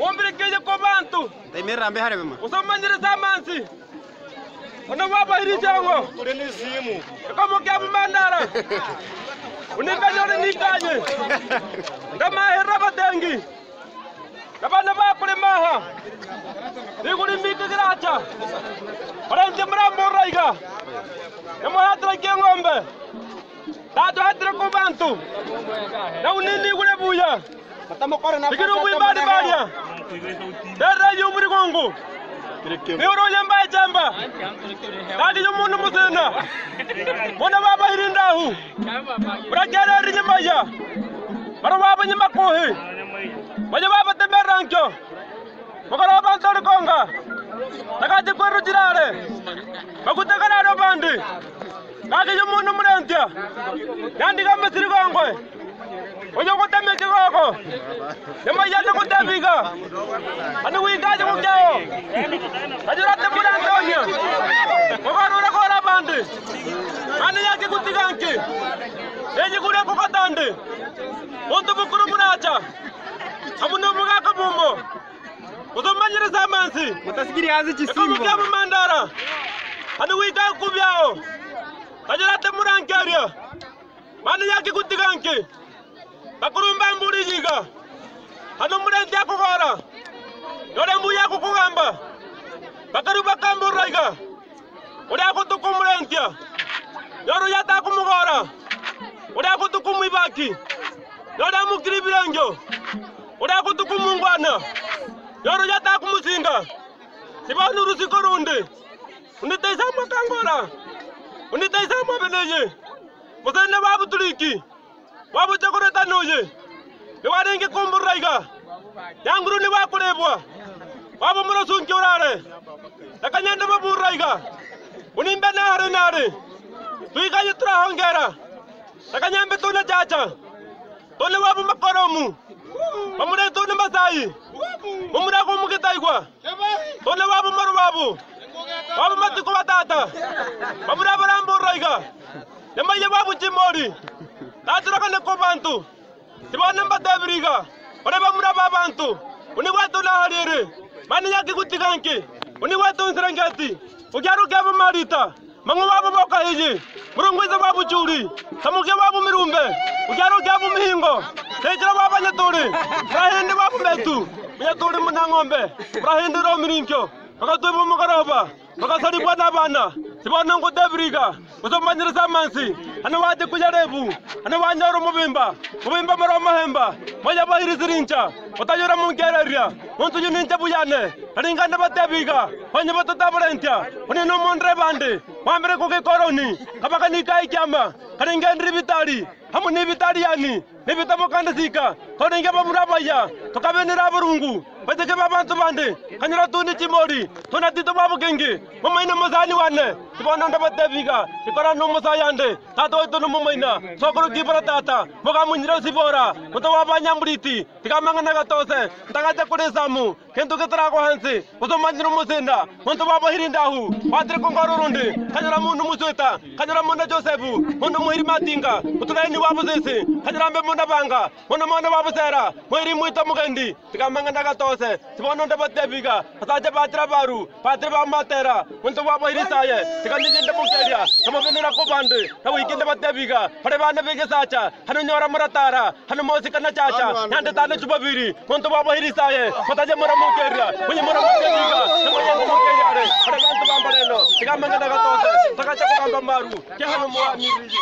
Umbiri kije kobantu. Temera ambe hare bema. Usomanyire zamansi. Ono baba hiri jango. Kureni zimu. Kama kyabu mandara. Unibanyore nikanye. Ndama hera badengi. Kabana ba kule maha. Diguri miki gracha. Oranje mrambo raiga. Emo hatra ngombe. Tatu hatra kobantu. Na unini kule buya. Bikiru buibadi badia. Dera yumri gongo. Niuro yamba jamba. Dadi yumundu musena. Mona baba hirindahu. Brakera rinyamaya. Bara baba nyamakohe. Baya baba temerancho. Makara baba tor konga. Takati koru jirare. Bakute kanaro bandi. Dadi yumundu murentia. Yandi gamasiri gongwe. Ojo ko teme ke ko. Yamba yalla ko tabiga. Anu wi gaje ko jao. Ajura te pura Antonio. Ko garura ko la bande. Anu yake kutiganke. Eji kure ko katande. Onto bukuru munacha. Amuno buga ko bumbo. Ozo manyire zamansi. Mutasigiri azi chisimbo. Ko kyabu mandara. Anu wi ga ku byao. Ajura te murankaria. Manu yake kutiganke. Bakurumba mburi jiga. Hano murende akugora. Yore mbuya kukugamba. Bakaruba kamburaiga. Uri akutuku murentia. Yoro yata kumugora. Uri akutuku mwibaki. Yore amukiri birenjo. Uri akutuku mungwana. Yoro yata kumusinga. Sibanu rusiko runde. Unitaisa makangora. Unitaisa mabeneje. Musende babu tuliki. Wabu chakore tanoje. Niwarengi kumburaiga. Yanguru ni wakulebwa. Wabu murosunki urare. Nakanyende baburaiga. Unimbe nare nare. Tuika yutra hongera. Nakanyembe tuna chacha. Tune wabu makoromu. Mamure tune masai. Mamure kumukitaigwa. Tune wabu marubabu. Wabu matiku watata. Mamure baramburaiga. Yamaye wabu chimori. Taturaka ne kobantu. Tibana mbatabriga. Ore bamura babantu. Uni watu na harire. Mani yaki kutiganki. Uni watu nsrangati. Ujaru gabu marita. Mangu wabu boka hiji. Murungwiza wabu churi. Samuke wabu mirumbe. Ujaru gabu mihingo. Tejra waba nyaturi. Rahindi wabu metu. Nyaturi munangombe. Rahindi ro mirinkyo. Maka tuibu mukaroba. Maka sari bwana bana. Sibana ngo debriga. Usomanyira zamansi. Ana wade kujarebu. Ana wanyaro mubimba. Mubimba maro mahemba. Moya bahiri sirincha. Utajura mungereria. Muntu yunincha buyane. Aringanda batebiga. Onye batata barentia. Oni no mondre bande. Wamre ko ke koroni. Kabaka ni kai kyama. Aringendri bitari. Hamuni bitari yani. Nibita mokanda sika. Koninge bamurabaya. Tokabenira burungu. Bateke babantu bande. Kanyira tuni chimori. Tuna tito babu genge. Mama ina mazani wane. Sibana nda batebiga. Ikora no musayande. Tato ito no mumaina. Sokoro kibara tata. Moga munjira sibora. Mutawa banyambriti. Tikamanga nagatose. Ntagacha kuresamu. Kento ketra ko hanse. Uzo manjiro musenda. Monto baba hirindahu. Patre kongarurundi. Kanyira mundu musweta. Kanyira munda Josefu. Mundu muhiri matinga. Utulaini wabu sese. Kanyira mbe munda banga. Mundu munda wabu sera. Muhiri muita mugendi. Tikamanga nagatose. Sibana nda batebiga. Asaje patra baru. Patre ba matera. Monto baba hirisaye. Tikandi jende mukeria. Kama benira ko bande. Na wikinde batebiga. Pare bana bege sacha. Hanu nyora muratara. Hanu mosika na chacha. Nande tane chubabiri. Monto baba hirisaye. Mataje mura mukeria. Munye mura mukeria. Munye mukeria re. Pare bantu bambareno. Tikamanga nagatose. Takacha ko bamba maru. Ke hanu muwa miriji.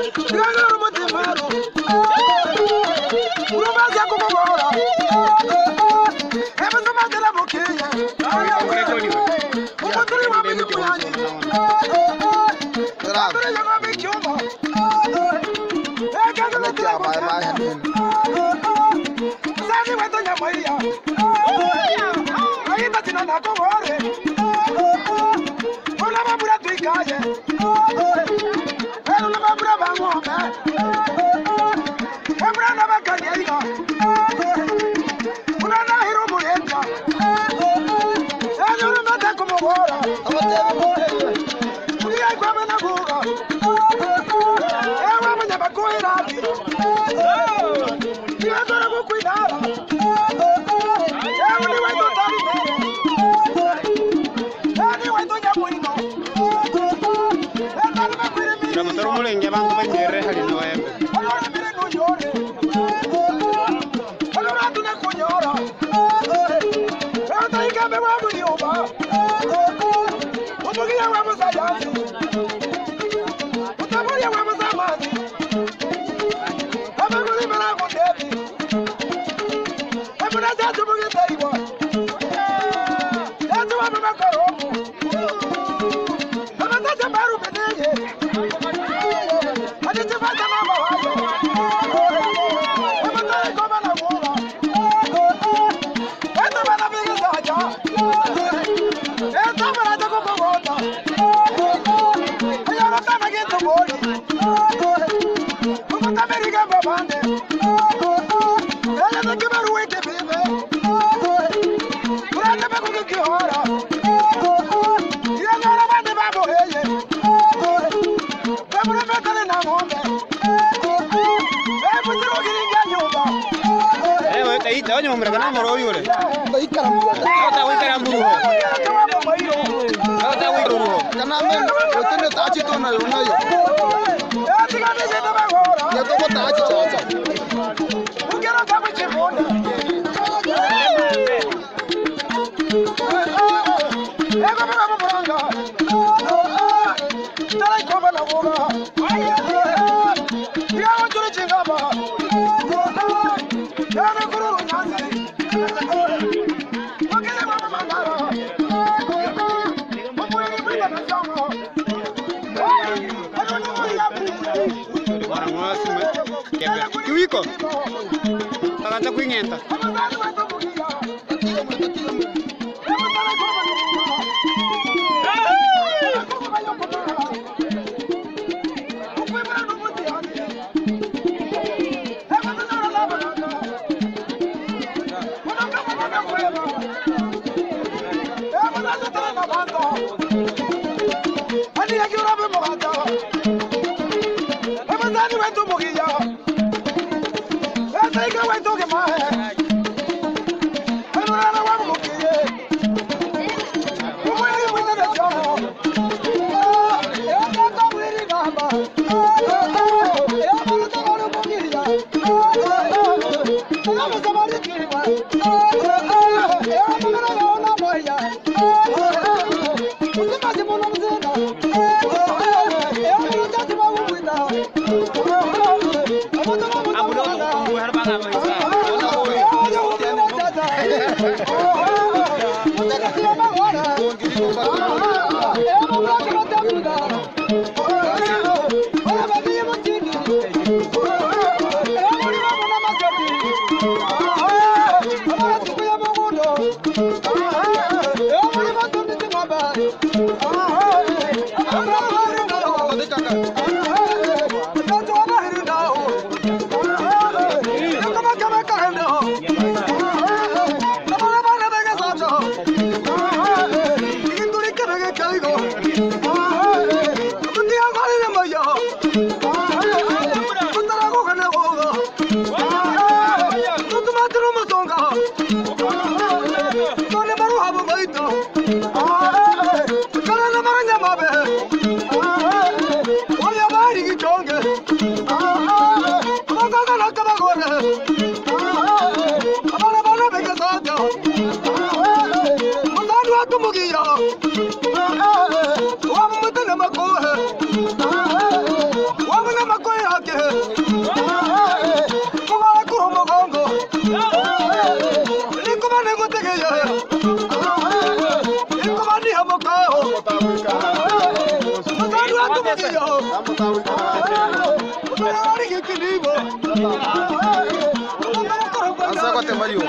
Olha Asa ko temayo.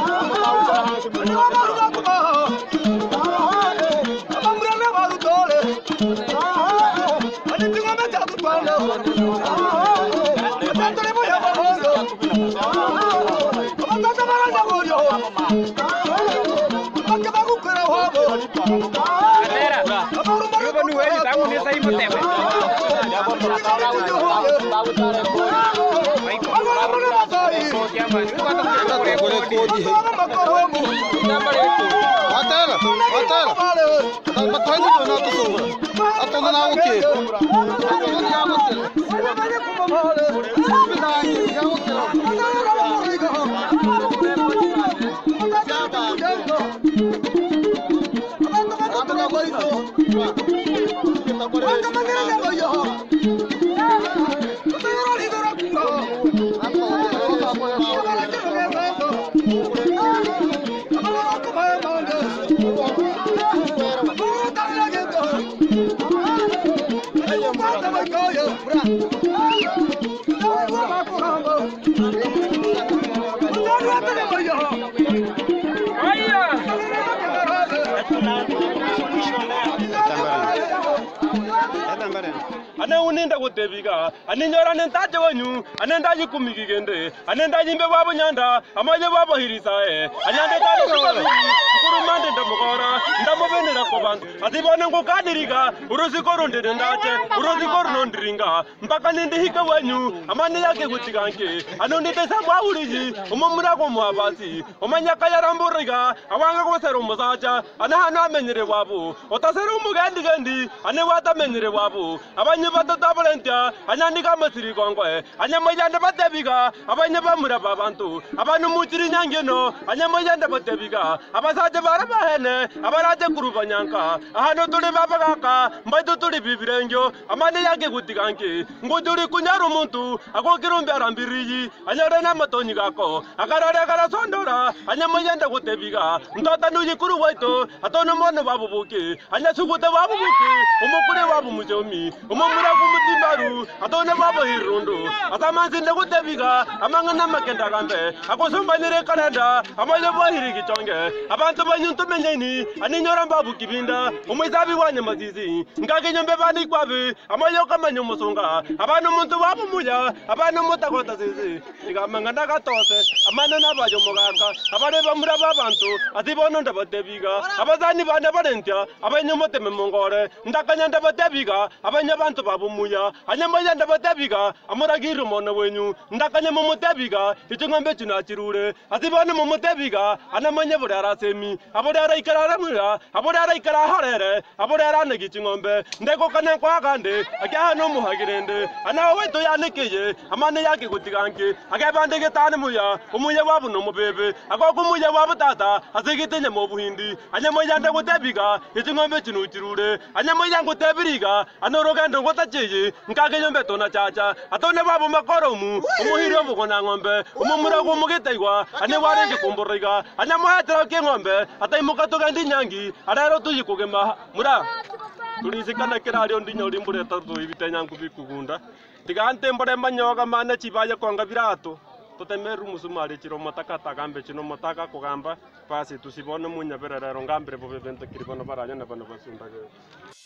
Ane uninda kutebiga, ane nyora nentaje wanyu, ane ndaji kumigigende, ane ndaji mbe wabo nyanda, amaje wabo hirisae, anyande tale kubabiri, kukuru mande ndamukora, ndamubene rakobantu, atibone ngukadiriga, urusi koronde ndache, urusi korono ndiringa, mpaka nindi hika wanyu, amane yake kutiganke, ane undite samwa uriji, umumura kwa muhabasi, umanyaka ya ramburiga, awanga kwa seru musacha, ane hano amenyere wabo, otaseru mugendi, ane wata menyere wabo, abanye batata volunteer anyandi kamasiri kongwe anyamayande batebiga abanye bamura babantu abantu mukiri nyangeno anyamayande batebiga abasaje barabahene abaraje kurubanyanka ahano tuli babagaka mbaitu tuli bibirenjo amane yake gutiganke nguduri kunyaru muntu akokirumbe arambiriji anyare na matonyi gako akarare karasondora anyamayande gutebiga ndota nuji kuru waito atono mono babubuki anyasugute babubuki umukure babu mujomi umumura kumutimaru atone babo hirundo atamanzi ndekutebiga amangana makenda kambe akosombanire kanada amaje bohiri gitonge abantu banyuntu menyeni aninyora babu kibinda umwizabi wanye mazizi ngake nyombe bani kwabe amaje kamanyo musonga abantu muntu babu muya abantu mutakota zizi igamangana katose amana nabajo muganga abare bamura babantu atibono ndabatebiga abazani bane barentya abanyomote memongore ndakanya ndabatebiga abanyabantu babu muya anyamaya ndabatebiga amuragira umuntu wenyu ndakanya mu mutebiga icungombe cinakirure atibane mu mutebiga anamanye buri arasemi aburi araikaramura aburi araikara harere aburi aranega icungombe ndeko kana kwa kande akya no muhagirende anawe to yanikeye amane yake gutiganke akabande getane muya umuye wabu no mubebe akoko umuye wabu tata azigitenye mu buhindi anyamaya ndagutebiga icungombe cinukirure anyamaya ngutebiriga anorogendo ngotacheye nkage nyombe tona chacha atone babu makoromu umuhiri obugona ngombe umumura gumugetegwa ane warenge kumburiga anyamuhatira ke ngombe ataimuka tugandi nyangi arero tuyikugema mura turizikana kirario ndinyori mbure tatu ibitenyangu bikugunda tigante mbore manyoga mana chibaye konga birato tutemeru musumari chiro matakata gambe chino mataka kugamba pasi tusibone munya berero ngambire bobente kiribona baranya na bana basundage